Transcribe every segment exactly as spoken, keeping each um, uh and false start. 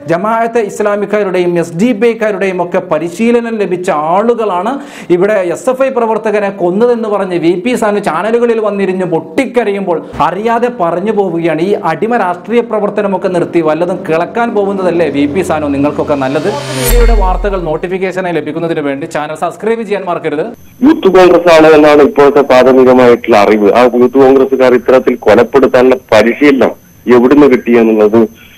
ജമാഅത്തെ ഇസ്ലാമിക്കാരുടെയും S D P ഐക്കാരുടെയും ഒക്കെ പരിശീലനം ലഭിച്ച ആളുകളാണ് ഇവിടെ എസ് എഫ് ഐ പ്രവർത്തകനെ കൊന്നതെന്ന് പറഞ്ഞ് വി പി സാനു ചാനലുകളിൽ വന്നിരിഞ്ഞ് പൊട്ടിക്കരയുമ്പോൾ അറിയാതെ പറഞ്ഞു പോവുകയാണ്. ഈ അടിമ രാഷ്ട്രീയ പ്രവർത്തനമൊക്കെ നിർത്തി വല്ലതും കിളക്കാൻ പോകുന്നതല്ലേ വി പി സാനു നിങ്ങൾക്കൊക്കെ നല്ലത്? മീഡിയയുടെ വാർത്തകൾ നോട്ടിഫിക്കേഷനായി ലഭിക്കുന്നതിന് വേണ്ടി ചാനൽ സബ്സ്ക്രൈബ് ചെയ്യാൻ മറക്കരുത്. യൂത്ത് കോൺഗ്രസ് ആണ് എന്നാണ് ഇപ്പോഴത്തെ പ്രാഥമികമായിട്ടുള്ള അറിവ്. ആ യൂത്ത് കോൺഗ്രസ്സുകാർ ഇത്തരത്തിൽ കൊലപ്പെടുത്താനുള്ള പരിശീലനം എവിടുന്ന് കിട്ടിയെന്നുള്ളത്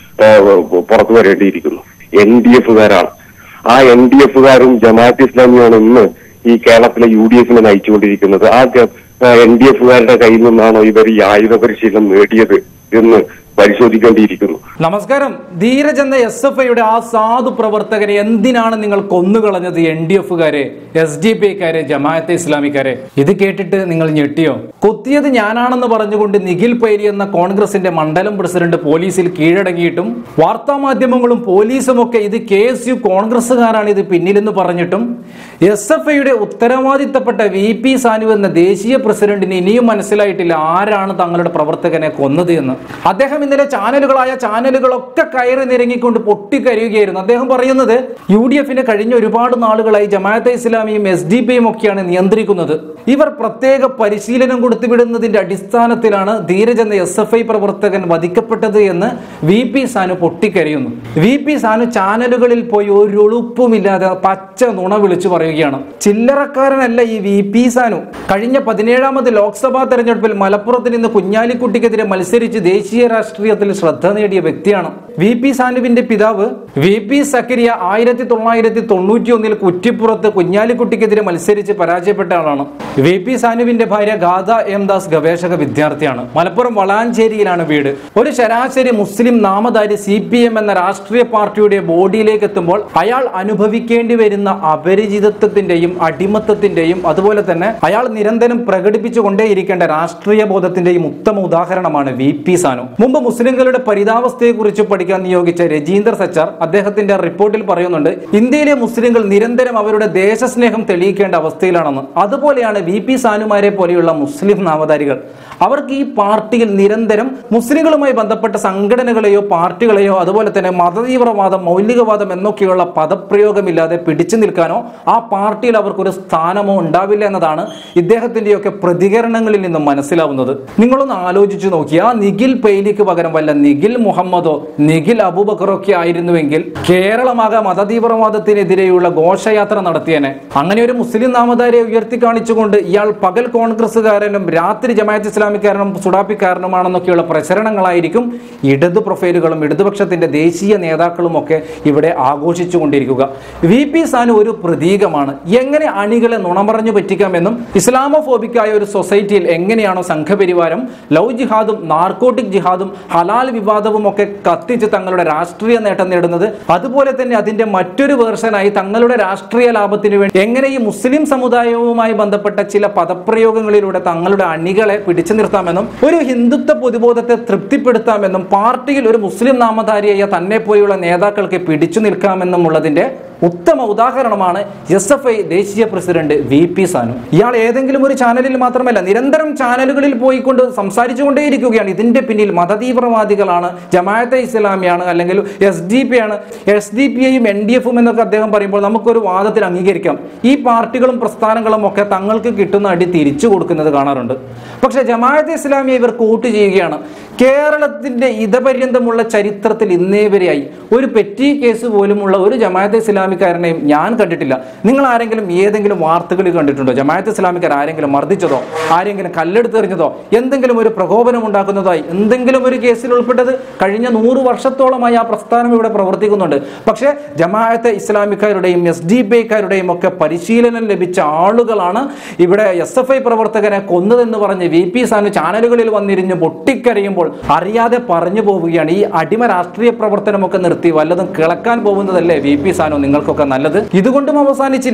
പുറത്തു വരേണ്ടിയിരിക്കുന്നു. N D എഫുകാരാണ്. ആ എൻ ഡി എഫുകാരും ജമാഅത്ത് ഇസ്ലാമിയാണ് ഇന്ന് ഈ കേരളത്തിലെ യു ഡി എഫിനെ നയിച്ചുകൊണ്ടിരിക്കുന്നത്. ആ എൻ ഡി എഫുകാരുടെ കയ്യിൽ നിന്നാണോ ഇവർ ഈ ആയുധ പരിശീലനം നേടിയത് എന്ന് പരിശോധിക്കേണ്ടിയിരിക്കുന്നു. നമസ്കാരം. ധീരജ് എന്ന എസ് എഫ് ഐയുടെ ആ സാധു പ്രവർത്തകരെ എന്തിനാണ് നിങ്ങൾ കൊന്നുകളഞ്ഞത്? എൻ ഡി എഫുകാരെ, എസ് ഡി പി ഐക്കാരെ, ജമാഅത്തെ ഇസ്ലാമിക്കാരെ. ഇത് കേട്ടിട്ട് നിങ്ങൾ ഞെട്ടിയോ? കൊത്തിയത് ഞാനാണെന്ന് പറഞ്ഞുകൊണ്ട് നിഖിൽ പൈരി എന്ന കോൺഗ്രസിന്റെ മണ്ഡലം പ്രസിഡന്റ് പോലീസിൽ കീഴടങ്ങിയിട്ടും വാർത്താ മാധ്യമങ്ങളും പോലീസും ഒക്കെ ഇത് കെ എസ് യു കോൺഗ്രസുകാരാണ് ഇത് പിന്നിലെന്ന് പറഞ്ഞിട്ടും എസ് എഫ് ഐയുടെ ഉത്തരവാദിത്തപ്പെട്ട വി പി സാനു എന്ന ദേശീയ പ്രസിഡന്റിന് ഇനിയും മനസ്സിലായിട്ടില്ല ആരാണ് തങ്ങളുടെ പ്രവർത്തകനെ കൊന്നത് എന്ന്. അദ്ദേഹം ഇന്നലെ ചാനലുകളായ ചാനലുകളൊക്കെ കയറി നിരങ്ങിക്കൊണ്ട് പൊട്ടിക്കരയുകയായിരുന്നു. അദ്ദേഹം പറയുന്നത് യു ഡി എഫിനെ കഴിഞ്ഞ ഒരുപാട് നാളുകളായി ജമാഅത്തെ ഇസ്ലാമിയും എസ് ഡി പി യും ഒക്കെയാണ് നിയന്ത്രിക്കുന്നത്. ഇവർ പ്രത്യേക പരിശീലനം കൊടുത്തുവിടുന്നതിന്റെ അടിസ്ഥാനത്തിലാണ് ധീരജ് എന്ന എസ് എഫ് ഐ പ്രവർത്തകൻ വധിക്കപ്പെട്ടത് എന്ന് വി പി സാനു പൊട്ടിക്കരയുന്നു. വി പി സാനു ചാനലുകളിൽ പോയി ഒരു ഒളുപ്പുമില്ലാതെ പച്ച നുണ വിളിച്ചു പറയുകയാണ്. ചില്ലറക്കാരനല്ല ഈ വി പി സാനു. കഴിഞ്ഞ പതിനേഴാമത് ലോക്സഭാ തെരഞ്ഞെടുപ്പിൽ മലപ്പുറത്ത് നിന്ന് കുഞ്ഞാലിക്കുട്ടിക്കെതിരെ മത്സരിച്ച് ദേശീയ രാഷ്ട്രീയത്തിൽ ശ്രദ്ധ നേടിയ വ്യക്തിയാണ്. വി പി സാനുവിന്റെ പിതാവ് വി പി സക്കരിയ ആയിരത്തി തൊള്ളായിരത്തി തൊണ്ണൂറ്റി ഒന്നിൽ കുറ്റിപ്പുറത്ത് കുഞ്ഞാലിക്കുട്ടിക്കെതിരെ മത്സരിച്ച് പരാജയപ്പെട്ട ആളാണ്. വി പി സാനുവിന്റെ ഭാര്യ ഗാഥ എം ദാസ് ഗവേഷക വിദ്യാർത്ഥിയാണ്. മലപ്പുറം വളാഞ്ചേരിയിലാണ് വീട്. ഒരു ശരാശരി മുസ്ലിം നാമധാരി സി പി എം എന്ന രാഷ്ട്രീയ പാർട്ടിയുടെ ബോഡിയിലേക്ക് എത്തുമ്പോൾ അയാൾ അനുഭവിക്കേണ്ടി വരുന്ന അപരിചിതത്വത്തിന്റെയും അടിമത്തത്തിന്റെയും അതുപോലെ തന്നെ അയാൾ നിരന്തരം പ്രകടിപ്പിച്ചുകൊണ്ടേയിരിക്കേണ്ട രാഷ്ട്രീയ ബോധത്തിന്റെയും ഉത്തമ ഉദാഹരണമാണ് വി പി സാനു. മുമ്പ് മുസ്ലിങ്ങളുടെ പരിതാവസ്ഥയെ കുറിച്ച് പഠിക്കാൻ നിയോഗിച്ച രജീന്ദർ സച്ചാർ അദ്ദേഹത്തിന്റെ റിപ്പോർട്ടിൽ പറയുന്നുണ്ട്, ഇന്ത്യയിലെ മുസ്ലിങ്ങൾ നിരന്തരം അവരുടെ ദേശസ്നേഹം തെളിയിക്കേണ്ട അവസ്ഥയിലാണെന്ന്. അതുപോലെയാണ് വി പി സാനുമാരെ പോലെയുള്ള മുസ്ലിം നാമധാരികൾ. അവർക്ക് ഈ പാർട്ടിയിൽ നിരന്തരം മുസ്ലിങ്ങളുമായി ബന്ധപ്പെട്ട സംഘടനകളെയോ പാർട്ടികളെയോ അതുപോലെ തന്നെ മതതീവ്രവാദം, മൗലികവാദം എന്നൊക്കെയുള്ള പദപ്രയോഗമില്ലാതെ പിടിച്ചു നിൽക്കാനോ ആ പാർട്ടിയിൽ അവർക്കൊരു സ്ഥാനമോ ഉണ്ടാവില്ല എന്നതാണ് ഇദ്ദേഹത്തിന്റെയൊക്കെ പ്രതികരണങ്ങളിൽ നിന്നും മനസ്സിലാവുന്നത്. നിങ്ങളൊന്ന് ആലോചിച്ചു നോക്കി, ആ നിഖിൽ പൈലിക്ക് പകരം വല്ല നിഖിൽ മുഹമ്മദോ നിഖിൽ അബൂബക്കറോ ഒക്കെ ആയിരുന്നുവെങ്കിൽ കേരളമാകെ മതതീവ്രവാദത്തിനെതിരെയുള്ള ഘോഷയാത്ര നടത്തിയേനെ. അങ്ങനെ ഒരു മുസ്ലിം നാമധാരിയെ ഉയർത്തി കാണിച്ചുകൊണ്ട് ഇയാൾ പകൽ കോൺഗ്രസുകാരനും രാത്രി ജമാഅത്ത് ഇസ്ലാമിക്കാരനും സുഡാപ്പിക്കാരനുമാണെന്നൊക്കെയുള്ള പ്രചരണങ്ങളായിരിക്കും ഇടതു പ്രൊഫൈലുകളും ഇടതുപക്ഷത്തിന്റെ ദേശീയ നേതാക്കളും ഒക്കെ ഇവിടെ ആഘോഷിച്ചു കൊണ്ടിരിക്കുക. വി പി സാനു ഒരു പ്രതീകമാണ്. എങ്ങനെ അണികളെ നുണമറഞ്ഞു പറ്റിക്കാമെന്നും ഇസ്ലാമോഫോബിക്കായ ഒരു സൊസൈറ്റിയിൽ എങ്ങനെയാണോ സംഘപരിവാരം ലവ് ജിഹാദും നാർക്കോട്ടിക് ജിഹാദും ഹലാൽ വിവാദവും ഒക്കെ കത്തിച്ച് തങ്ങളുടെ രാഷ്ട്രീയ നേട്ടം നേടുന്നത്, അതുപോലെ തന്നെ അതിന്റെ മറ്റൊരു വേർഷനായി തങ്ങളുടെ രാഷ്ട്രീയ ലാഭത്തിന് വേണ്ടി എങ്ങനെ ഈ മുസ്ലിം സമുദായവുമായി ബന്ധപ്പെട്ട ചില പദപ്രയോഗങ്ങളിലൂടെ തങ്ങളുടെ അണികളെ പിടിച്ചു നിർത്താമെന്നും ഒരു ഹിന്ദുത്വ പൊതുബോധത്തെ തൃപ്തിപ്പെടുത്താമെന്നും പാർട്ടിയിൽ ഒരു മുസ്ലിം നാമധാരിയായ തന്നെ പോലെയുള്ള നേതാക്കൾക്ക് പിടിച്ചു നിൽക്കാമെന്നുമുള്ളതിന്റെ ഉത്തമ ഉദാഹരണമാണ് എസ് എഫ് ഐ ദേശീയ പ്രസിഡന്റ് വി പി സാനു. ഇയാൾ ഏതെങ്കിലും ഒരു ചാനലിൽ മാത്രമല്ല നിരന്തരം ചാനലുകളിൽ പോയിക്കൊണ്ട് സംസാരിച്ചുകൊണ്ടേയിരിക്കുകയാണ്. ഇതിന്റെ പിന്നിൽ മതതീവ്രവാദികളാണ്, ജമാഅത്തെ ഇസ്ലാമിയാണ്, അല്ലെങ്കിൽ എസ് ഡി പി ആണ്. എസ് ഡി പി ഐയും എൻ ഡി എഫും എന്നൊക്കെ അദ്ദേഹം പറയുമ്പോൾ നമുക്കൊരു വാദത്തിൽ അംഗീകരിക്കാം. ഈ പാർട്ടികളും പ്രസ്ഥാനങ്ങളും ഒക്കെ തങ്ങൾക്ക് കിട്ടുന്ന അടി തിരിച്ചു കൊടുക്കുന്നത് കാണാറുണ്ട്. പക്ഷെ ജമാഅത്തെ ഇസ്ലാമിയെ ഇവർ കൂട്ട് ചെയ്യുകയാണ്. കേരളത്തിന്റെ ഇതപര്യന്തമുള്ള ചരിത്രത്തിൽ ഇന്നേ വരെയായി ഒരു പെറ്റി കേസ് പോലുമുള്ള ഒരു ജമാഅത്തെ ഇസ്ലാമിക്കാരനെയും ഞാൻ കണ്ടിട്ടില്ല. നിങ്ങൾ ആരെങ്കിലും ഏതെങ്കിലും വാർത്തകളിൽ കണ്ടിട്ടുണ്ടോ ജമാഅത്തെ ഇസ്ലാമിക്കാർ ആരെങ്കിലും മർദ്ദിച്ചതോ, ആരെങ്കിലും കല്ലെടുത്തെറിഞ്ഞതോ, എന്തെങ്കിലും ഒരു പ്രകോപനം ഉണ്ടാക്കുന്നതായി എന്തെങ്കിലും ഒരു കേസിൽ ഉൾപ്പെട്ടത്? കഴിഞ്ഞ നൂറ് വർഷത്തോളമായി ആ പ്രസ്ഥാനം ഇവിടെ പ്രവർത്തിക്കുന്നുണ്ട്. പക്ഷേ ജമാഅത്തെ ഇസ്ലാമിക്കാരുടെയും എസ് ഡി പി ഐക്കാരുടെയും ഒക്കെ പരിശീലനം ലഭിച്ച ആളുകളാണ് ഇവിടെ എസ് എഫ് ഐ പ്രവർത്തകനെ കൊന്നതെന്ന് പറഞ്ഞ് വി പി സാനു ചാനലുകളിൽ വന്നിരിഞ്ഞ് പൊട്ടിക്കരയുമ്പോൾ അറിയാതെ പറഞ്ഞു പോവുകയാണ്. ഈ അടിമ രാഷ്ട്രീയ പ്രവർത്തനമൊക്കെ നിർത്തി വല്ലതും കിളക്കാൻ പോകുന്നതല്ലേ വി പി സാനു നിങ്ങൾക്കൊക്കെ നല്ലത്? ഇതുകൊണ്ടും അവസാനിച്ചില്ല.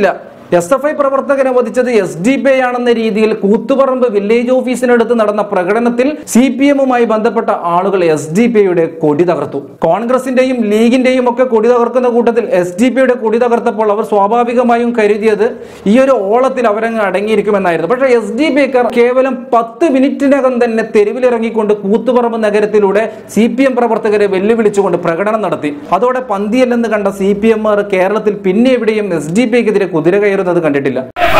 എസ് എഫ് ഐ പ്രവർത്തകനെ വധിച്ചത് എസ് ഡി പി ഐ ആണെന്ന രീതിയിൽ കൂത്തുപറമ്പ് വില്ലേജ് ഓഫീസിനടുത്ത് നടന്ന പ്രകടനത്തിൽ സി പി എമ്മുമായി ബന്ധപ്പെട്ട ആളുകൾ എസ് ഡി പി ഐയുടെ കൊടി തകർത്തു. കോൺഗ്രസിന്റെയും ലീഗിന്റെയും ഒക്കെ കൊടി തകർക്കുന്ന കൂട്ടത്തിൽ എസ് ഡി പി ഐയുടെ കൊടി തകർത്തപ്പോൾ അവർ സ്വാഭാവികമായും കരുതിയത് ഈ ഒരു ഓളത്തിൽ അവരങ്ങ് അടങ്ങിയിരിക്കുമെന്നായിരുന്നു. പക്ഷേ എസ് ഡി പി ഐക്കാർ കേവലം പത്ത് മിനിറ്റിനകം തന്നെ തെരുവിലിറങ്ങിക്കൊണ്ട് കൂത്തുപറമ്പ് നഗരത്തിലൂടെ സി പി എം പ്രവർത്തകരെ വെല്ലുവിളിച്ചുകൊണ്ട് പ്രകടനം നടത്തി. അതോടെ പന്തിയല്ലെന്ന് കണ്ട സി പി എമ്മാർ കേരളത്തിൽ പിന്നെ എവിടെയും എസ് ഡി പി ഐക്കെതിരെ കുതിര കയറുന്നത് കണ്ടിട്ടില്ല.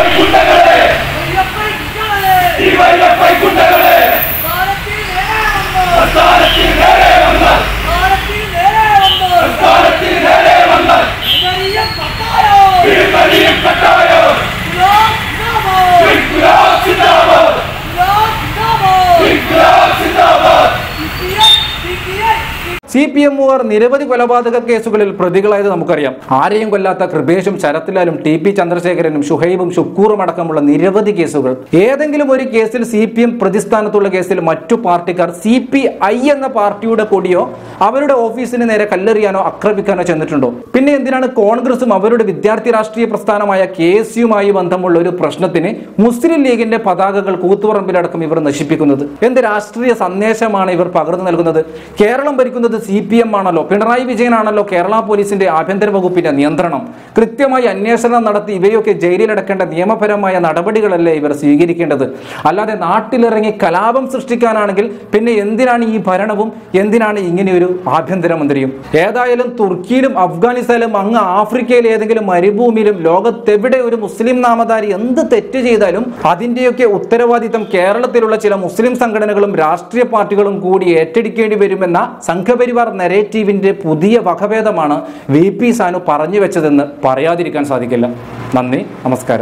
സി പി എമ്മുകാർ നിരവധി കൊലപാതക കേസുകളിൽ പ്രതികളായത് നമുക്കറിയാം. ആരെയും കൊല്ലാത്ത കൃപേഷും ശരത്ലാലും ടി പി ചന്ദ്രശേഖരനും ഷുഹൈബും ഷുക്കൂറും അടക്കമുള്ള നിരവധി കേസുകൾ. ഏതെങ്കിലും ഒരു കേസിൽ സി പി എം പ്രതിസ്ഥാനത്തുള്ള കേസിൽ മറ്റു പാർട്ടിക്കാർ സി പി ഐ എന്ന പാർട്ടിയുടെ കൊടിയോ അവരുടെ ഓഫീസിന് നേരെ കല്ലെറിയാനോ ആക്രമിക്കാനോ ചെന്നിട്ടുണ്ടോ? പിന്നെ എന്തിനാണ് കോൺഗ്രസും അവരുടെ വിദ്യാർത്ഥി രാഷ്ട്രീയ പ്രസ്ഥാനമായ കെ എസ് യുമായി ബന്ധമുള്ള ഒരു പ്രശ്നത്തിന് മുസ്ലിം ലീഗിന്റെ പതാകകൾ കൂത്തുപറമ്പിലടക്കം ഇവർ നശിപ്പിക്കുന്നത്? എന്ത് രാഷ്ട്രീയ സന്ദേശമാണ് ഇവർ പകർന്നു നൽകുന്നത്? കേരളം ഭരിക്കുന്നത് സി പി എം ആണല്ലോ, പിണറായി വിജയനാണല്ലോ കേരള പോലീസിന്റെ ആഭ്യന്തര വകുപ്പിന്റെ നിയന്ത്രണം. കൃത്യമായി അന്വേഷണം നടത്തി ഇവയൊക്കെ ജയിലിലടക്കേണ്ട നിയമപരമായ നടപടികളല്ലേ ഇവർ സ്വീകരിക്കേണ്ടത്? അല്ലാതെ നാട്ടിലിറങ്ങി കലാപം സൃഷ്ടിക്കാനാണെങ്കിൽ പിന്നെ എന്തിനാണ് ഈ ഭരണവും, എന്തിനാണ് ഇങ്ങനെയൊരു ആഭ്യന്തരമന്ത്രിയും? ഏതായാലും തുർക്കിയിലും അഫ്ഗാനിസ്ഥാനിലും അങ്ങ് ആഫ്രിക്കയിലെ ഏതെങ്കിലും മരുഭൂമിയിലും ലോകത്തെവിടെ ഒരു മുസ്ലിം നാമധാരി എന്ത് തെറ്റ് ചെയ്താലും അതിന്റെയൊക്കെ ഉത്തരവാദിത്തം കേരളത്തിലുള്ള ചില മുസ്ലിം സംഘടനകളും രാഷ്ട്രീയ പാർട്ടികളും കൂടി ഏറ്റെടുക്കേണ്ടി വരുമെന്ന സംഘപരിവാർ നരേറ്റീവിന്റെ പുതിയ വകഭേദമാണ് വി പി സാനു പറഞ്ഞു വെച്ചതെന്ന് പറയാതിരിക്കാൻ സാധിക്കില്ല. നന്ദി, നമസ്കാരം.